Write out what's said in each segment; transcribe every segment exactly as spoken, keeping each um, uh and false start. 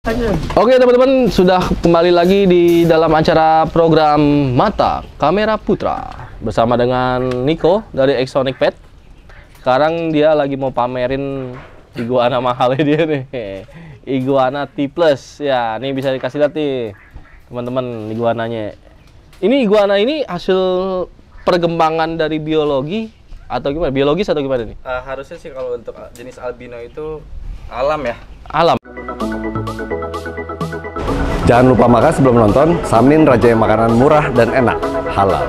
Oke teman-teman, sudah kembali lagi di dalam acara program Mata Kamera Putra bersama dengan Niko dari Exonic Pet. Sekarang dia lagi mau pamerin iguana mahalnya dia nih, iguana T plus. Ya, ini bisa dikasih lihat nih teman-teman iguananya. Ini iguana ini hasil perkembangan dari biologi atau gimana? Biologis atau gimana nih? Uh, harusnya sih kalau untuk jenis albino itu alam ya. Alam. Jangan lupa makan sebelum nonton. Samin Raja makanan murah dan enak, halal.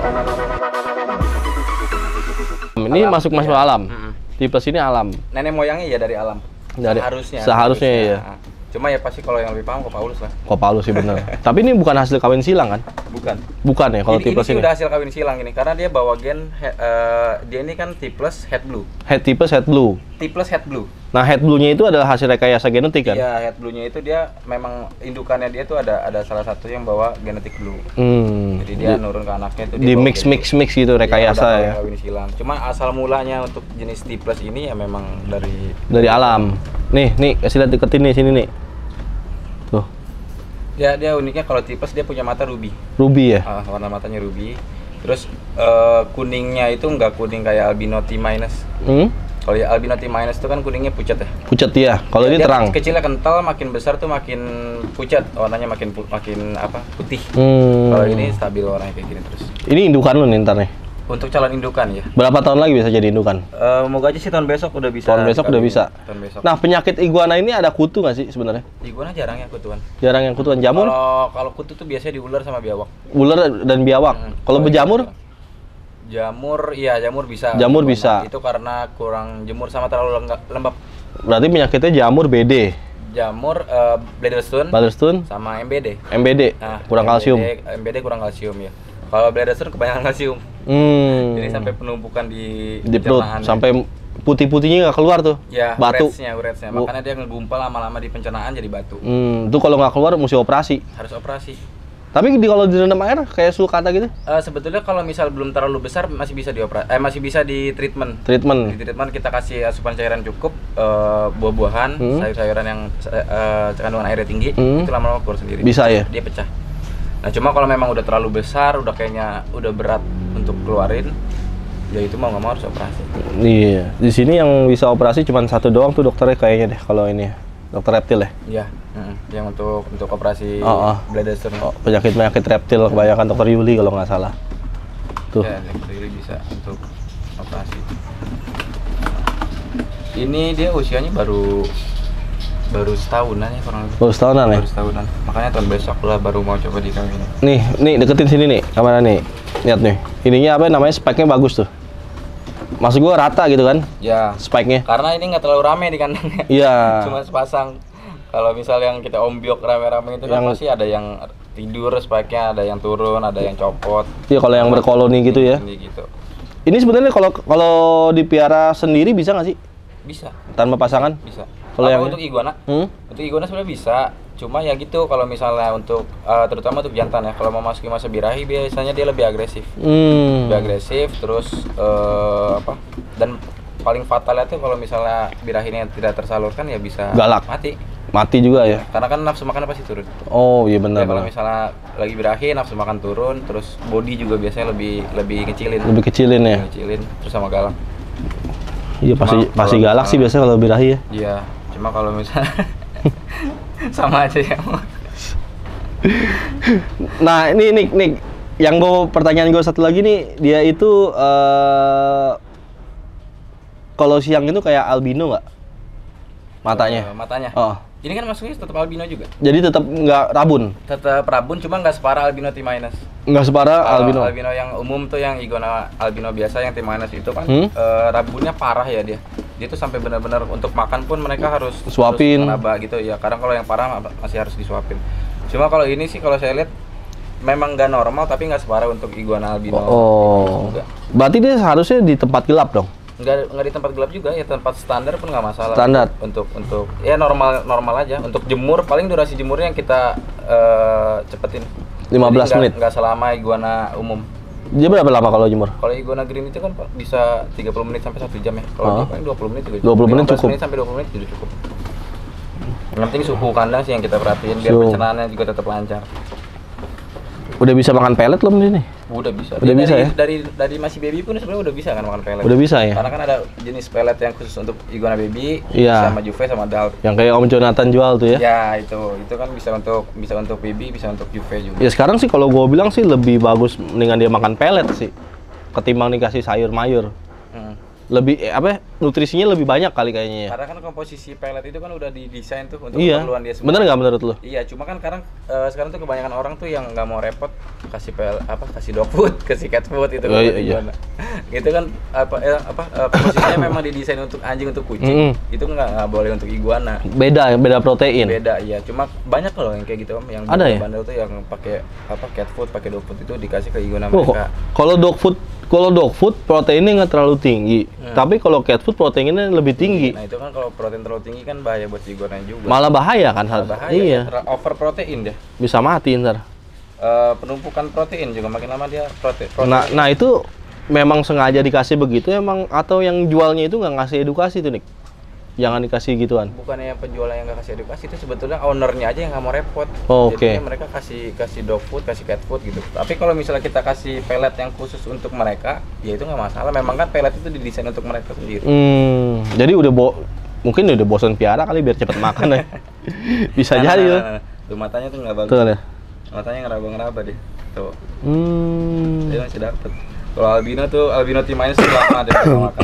Ini alam, masuk masuk ya. Alam. Mm-hmm. T plus ini alam. Nenek moyangnya ya dari alam. Dari seharusnya. Seharusnya, seharusnya. ya. Nah, cuma ya pasti kalau yang lebih paham kok Paulus lah. Kok Paulus sih bener. Tapi ini bukan hasil kawin silang kan? Bukan. Bukan ya kalau ini, T plus ini. ini. Ini udah hasil kawin silang ini karena dia bawa gen he, uh, dia ini kan T plus head blue. Head T plus head blue. T plus head blue. Nah, head blue-nya itu adalah hasil rekayasa genetik kan? Iya, head blue-nya itu dia memang indukannya dia tuh ada ada salah satu yang bawa genetik blue. Hmm. Jadi dia di, nurun ke anaknya itu di mix mix mix gitu rekayasa ya. Kawin silang. Cuma asal mulanya untuk jenis T plus ini ya memang dari dari alam. Nih, nih kasih lihat deketin nih sini nih. Tuh. Dia dia uniknya kalau T plus dia punya mata ruby. Ruby ya? Uh, warna matanya ruby. Terus uh, kuningnya itu nggak kuning kayak albino T minus. Hmm? Kalau ya albino T minus itu kan kuningnya pucat ya. Pucat ya. Kalau dia, ini terang. Kecilnya kental, makin besar tuh makin pucat, warnanya makin pu makin apa? Putih. Hmm. Kalau ini stabil warnanya kayak gini terus. Ini indukan lu nih ntar nih. Untuk calon indukan ya. Berapa tahun lagi bisa jadi indukan? Uh, moga aja sih tahun besok udah bisa. Tahun besok udah bisa. Tahun besok. Nah, penyakit iguana ini ada kutu nggak sih sebenarnya? Iguana jarang ya kutuan. Jarang yang kutuan. Jamur? Kalau kalau kutu tuh biasanya di ular sama biawak. Ular dan biawak. Hmm. Kalau berjamur? Jamur, iya jamur bisa. Jamur iguana. bisa. Itu karena kurang jemur sama terlalu lembab. Berarti penyakitnya jamur B D. Jamur, uh, Bladderstone, Bladderstone, sama M B D. M B D, Nah, kurang M B D, kalsium. M B D kurang kalsium ya. Kalau Bladderstone kebanyakan kalsium. Hmm. Jadi sampai penumpukan di di perut, sampai putih-putihnya nggak keluar tuh. Ya, batu. uretsnya, uretsnya. Makanya dia ngegumpal lama-lama di pencernaan jadi batu. Hmm, itu kalau nggak keluar mesti operasi. Harus operasi. Tapi di kalau direndam air kayak sulcata gitu? Uh, sebetulnya kalau misal belum terlalu besar masih bisa dioperasi, eh masih bisa di treatment. Treatment. Di treatment kita kasih asupan cairan cukup, uh, buah-buahan, hmm. sayur-sayuran yang uh, kandungan airnya tinggi, hmm. itu lama-lama keluar sendiri. Bisa ya? Dia pecah. Nah cuma kalau memang udah terlalu besar, udah kayaknya udah berat untuk keluarin, ya itu mau nggak mau harus operasi. Iya. Di sini yang bisa operasi cuma satu doang tuh dokternya kayaknya deh kalau ini, dokter reptil ya. Iya. Mm, yang untuk untuk operasi oh, oh. Bladderstone. Oh, penyakit penyakit reptil kebanyakan dokter Yuli kalau nggak salah. Tuh. Ya, dokter Yuli bisa untuk operasi. Ini dia usianya baru baru setahunan ya kurang lebih. Baru setahunan ya? Baru setahunan. Makanya tahun besok lah baru mau coba dikawin. Nih, nih deketin sini nih kamera nih. Lihat nih. Ininya apa namanya? Spike-nya bagus tuh. Maksud gua rata gitu kan? Ya. Spike-nya. Karena ini nggak terlalu rame di kandangnya. Iya. Cuma sepasang. Kalau misal yang kita ombyok rame-rame itu kan yang... pasti ada yang tidur spike-nya, ada yang turun, ada yang copot. Iya, kalau yang berkoloni gitu ya. Gitu. Ini sebenarnya kalau kalau dipiara sendiri bisa nggak sih? Bisa. Tanpa pasangan? Bisa. Kalau yang untuk iguana? Hmm? Untuk iguana sebenarnya bisa. Cuma ya gitu kalau misalnya untuk uh, terutama untuk jantan ya, kalau mau masukin masa birahi biasanya dia lebih agresif. Hmm. Lebih agresif terus uh, apa? Dan paling fatalnya tuh kalau misalnya birahinya tidak tersalurkan ya bisa galak. Mati. Mati juga ya? Karena kan nafsu makan pasti turun. Oh iya benar. Ya, kalau misalnya lagi birahi nafsu makan turun, terus body juga biasanya lebih lebih kecilin. Lebih kecilin ya? Lebih kecilin, terus sama galak. Iya pasti pasti galak misalnya, sih biasanya kalau birahi ya. Iya, cuma kalau misalnya sama aja ya. Nah ini nih nih yang gue pertanyaan gue satu lagi nih, dia itu uh, kalau siang itu kayak albino nggak matanya? Uh, matanya. Oh. Ini kan masuknya tetap albino juga. Jadi tetap nggak rabun? Tetap rabun, cuma nggak separah albino T minus. Nggak separah Kalo albino? Albino yang umum tuh yang iguana albino biasa yang T minus itu kan hmm? uh, rabunnya parah ya dia. Dia tuh sampai benar-benar untuk makan pun mereka harus suapin, harus gitu ya. Kadang kalau yang parah masih harus disuapin. Cuma kalau ini sih kalau saya lihat memang nggak normal tapi nggak separah untuk iguana albino. Oh. Juga. Berarti dia seharusnya di tempat gelap dong? Nggak nggak di tempat gelap juga ya, tempat standar pun nggak masalah. Standar untuk untuk ya normal normal aja. Untuk jemur paling durasi jemurnya yang kita uh, cepetin lima belas menit. Nggak selama iguana umum. Dia berapa lama kalau jemur? Kalau iguana green itu kan bisa tiga puluh menit sampai satu jam ya. Kalau oh. paling dua puluh menit juga cukup. dua puluh menit cukup. Menit sampai dua puluh menit juga cukup. Yang penting suhu kandang sih yang kita perhatiin biar Suhu. pencernaannya juga tetap lancar. Udah bisa makan pelet belum ini? Udah bisa. Udah Dia bisa dari, ya? Dari dari masih baby pun sebenarnya udah bisa kan makan pelet. Udah bisa ya? Karena kan ada jenis pelet yang khusus untuk iguana baby, Iya. sama juve sama adult. Yang kayak Om Jonathan jual tuh ya? Ya itu, itu kan bisa untuk bisa untuk baby, bisa untuk juve juga. Ya sekarang sih kalau gue bilang sih lebih bagus mendingan dia makan pelet sih ketimbang dikasih sayur mayur. Hmm. Lebih eh, apa? Nutrisinya lebih banyak kali kayaknya ya. Karena kan komposisi pelet itu kan udah didesain tuh untuk Iya. keperluan dia semua. Bener nggak menurut lo? Iya, cuma kan sekarang eh, sekarang tuh kebanyakan orang tuh yang nggak mau repot kasih pel apa kasih dog food, kasih cat food itu Oh, kan iya, buat iya. iguana. Gitu kan apa eh, apa eh, komposisinya memang didesain untuk anjing untuk kucing. Mm-mm. Itu nggak nggak boleh untuk iguana. Beda, beda protein. Beda iya, cuma banyak loh yang kayak gitu Om, yang Ada ya? bandel tuh yang pakai apa cat food, pakai dog food itu dikasih ke iguana Oh, mereka. kalau dog food, kalau dog food proteinnya nggak terlalu tinggi, Hmm. tapi kalau cat food proteinnya lebih tinggi. Nah, itu kan kalau protein terlalu tinggi kan bahaya buat iguana juga. Malah bahaya kan? Malah bahaya. Iya, Terlalu over protein dia. bisa mati ntar. Eh, penumpukan protein juga makin lama dia protein. protein. Nah, nah itu memang sengaja dikasih begitu emang atau yang jualnya itu nggak ngasih edukasi tuh Nick? Jangan dikasih gituan. Bukannya penjual yang nggak kasih edukasi, itu sebetulnya ownernya aja yang nggak mau repot. Oh, oke. Jadinya mereka kasih kasih dog food, kasih cat food gitu. Tapi kalau misalnya kita kasih pelet yang khusus untuk mereka, ya itu nggak masalah. Memang kan pelet itu didesain untuk mereka sendiri. Hmm, jadi udah bo mungkin udah bosan piara kali biar cepet makan ya. Bisa Nah, jadi nah, tuh. nah, nah. Tuh matanya tuh nggak bagus. Tuh ya. Matanya ngeraba-ngeraba deh. Tuh, Hmm. dia masih dapet. Kalau albino tuh albino timanya setelah ada yang makan.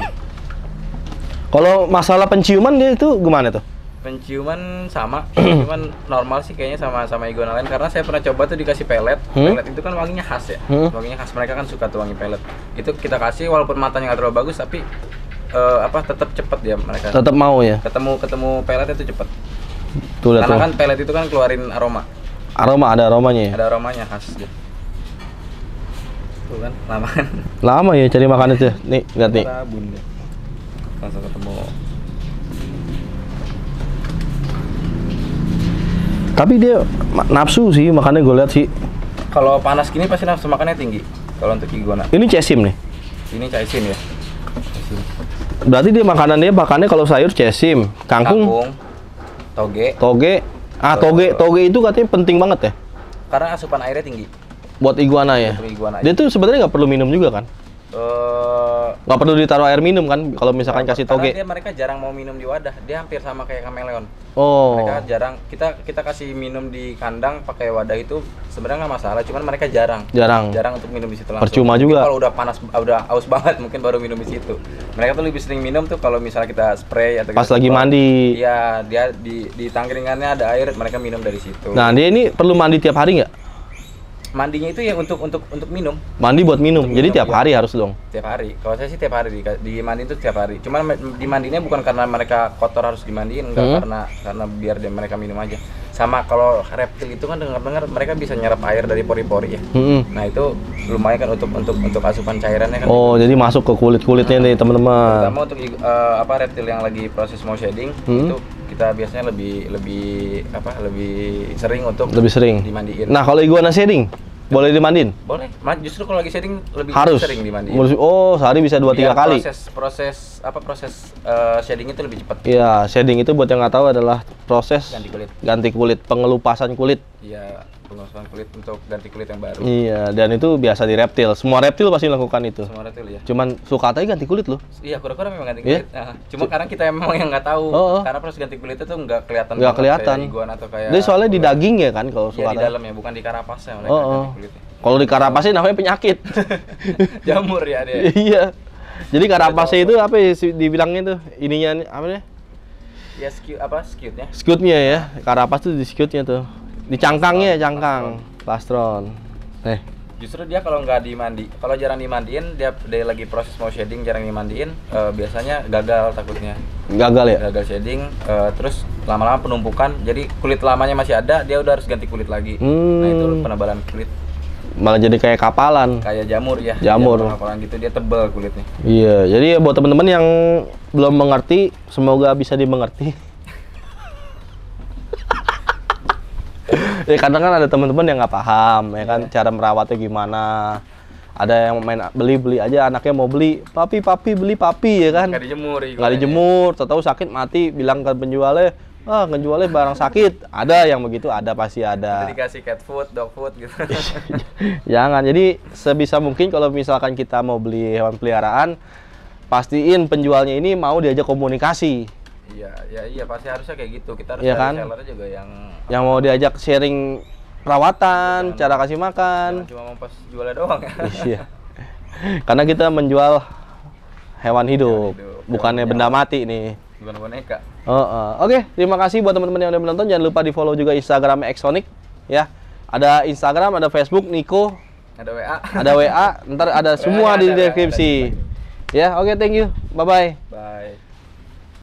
Kalau masalah penciuman dia itu gimana tuh? Penciuman sama, cuman normal sih kayaknya sama sama iguana lain karena saya pernah coba tuh dikasih pelet. Hmm? Pelet itu kan wanginya khas ya. Hmm? Wanginya khas, mereka kan suka tuh wangi pelet. Itu kita kasih walaupun matanya nggak terlalu bagus tapi eh, apa tetap cepet dia mereka. Tetap mau ya. Ketemu ketemu pelet itu cepet. Tuh lihat Karena tuh. kan pelet itu kan keluarin aroma. Aroma ada aromanya ya. Ada aromanya khas dia. Tuh kan, lama kan. Lama ya cari makan itu. Nih, lihat nih. Rabun dia. Langsung ketemu. Tapi dia ma- nafsu sih makannya gue lihat sih. Kalau panas gini pasti nafsu makannya tinggi. Kalau untuk iguana. Ini cesim nih. Ini caisin ya. Caisin. Berarti dia makanan dia makannya kalau sayur cesim, kangkung, Kangkung, toge. toge. Ah, toge, toge itu katanya penting banget ya Karena asupan airnya tinggi. buat iguana ya. Untuk iguana. Dia tuh sebenarnya nggak perlu minum juga kan? Eh, Nggak perlu ditaruh air minum kan kalau misalkan kasih karena toge. dia mereka jarang mau minum di wadah. Dia hampir sama kayak kameleon. Oh. Mereka jarang kita kita kasih minum di kandang pakai wadah itu sebenarnya nggak masalah, cuman mereka jarang. Jarang. Jarang untuk minum di situ langsung. Percuma Mungkin juga. Kalau udah panas udah haus banget mungkin baru minum di situ. Mereka tuh lebih sering minum tuh kalau misalnya kita spray atau Pas kita lagi semprot. mandi. Iya, dia di di tangkringannya ada air, mereka minum dari situ. Nah, dia ini perlu mandi tiap hari nggak? Mandinya itu ya untuk untuk untuk minum. Mandi buat minum. Untuk Jadi minum, tiap iya. hari harus dong. Tiap hari. Kalau saya sih tiap hari di, dimandiin tuh tiap hari. Cuman me- dimandiinnya bukan karena mereka kotor harus dimandiin, enggak, Hmm. karena karena biar dia, mereka minum aja. Sama kalau reptil itu kan dengar-dengar mereka bisa nyerap air dari pori-pori ya. Mm-mm. Nah, itu lumayan kan untuk untuk untuk asupan cairannya kan. Oh, jadi masuk ke kulit-kulitnya nih teman-teman. Terutama untuk eh, apa reptil yang lagi proses mau shedding Hmm. itu kita biasanya lebih lebih apa lebih sering untuk Lebih sering. dimandiin. Nah, kalau iguana shedding boleh dimandiin? Boleh. Ma- Justru kalau lagi shedding lebih Harus. sering dimandiin. Oh, sehari bisa dua tiga Biar kali. Proses proses apa proses eh, shedding itu lebih cepat. Iya, shading itu buat yang nggak tahu adalah proses Ganti kulit. ganti kulit, pengelupasan kulit. Iya, pengelupasan kulit untuk ganti kulit yang baru. Iya, dan itu biasa di reptil. Semua reptil pasti melakukan itu. Semua reptil ya. Cuman suka aja ganti kulit loh. Iya, kura-kura memang ganti Iya? kulit. Nah, cuma kadang kita memang yang nggak tahu. Oh, oh. Karena proses ganti kulit itu nggak kelihatan. Nggak banget kelihatan. Kayak iguana atau kayak. Dia soalnya di daging ya kan kalau Iya, suka. di dalam ya, bukan di karapasnya mereka Oh, oh. ganti kulitnya. Kalau di karapasnya namanya penyakit. Jamur ya dia. Iya. Jadi karapasnya itu apa ya si- dibilangnya tuh? Ininya nih, apa nih? Ya skew apa skewnya? Skutnya ya. Karapas tuh di skutnya tuh. Di cangkangnya, cangkang. Plastron. Eh, Justru dia kalau nggak dimandi, kalau jarang dimandiin, dia dia lagi proses mau shedding jarang dimandiin, eh, biasanya gagal takutnya. gagal ya? Gagal shedding, eh, terus lama-lama penumpukan, jadi kulit lamanya masih ada, dia udah harus ganti kulit lagi. Hmm. Nah itu penebalan kulit, Malah jadi kayak kapalan. kayak jamur ya. Jamur. Jamur gitu, dia tebal kulitnya. Iya, jadi ya buat teman-teman yang belum mengerti, semoga bisa dimengerti. Ya kadang kan ada teman-teman yang nggak paham, ya kan cara merawatnya gimana. Ada yang main beli-beli aja, anaknya mau beli, papi papi beli papi ya kan. Nggak dijemur, Nggak dijemur, tahu sakit mati, bilang ke penjualnya, ah ngejualnya barang sakit. Ada yang begitu, ada pasti ada. Jadi dikasih cat food, dog food gitu. Jangan. Jadi sebisa mungkin kalau misalkan kita mau beli hewan peliharaan, pastiin penjualnya ini mau diajak komunikasi. Iya, ya iya pasti harusnya kayak gitu. Kita harus Iya cari kan? sellernya juga yang Yang mau diajak sharing perawatan, cara kasih makan. jangan cuma mau pas jualnya doang ya. Iya. Karena kita menjual hewan hidup, hidup, bukannya hewan benda mati nih. Bukan boneka. Oh, oh. Oke, terima kasih buat teman-teman yang udah menonton. Jangan lupa di follow juga Instagram Exonic ya. Ada Instagram, ada Facebook, Niko, Ada W A. ada W A. Ntar ada semua di deskripsi. Ya, oke, thank you. Bye bye. Bye.